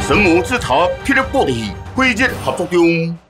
神魔之塔霹雳玻璃，辉日合作中。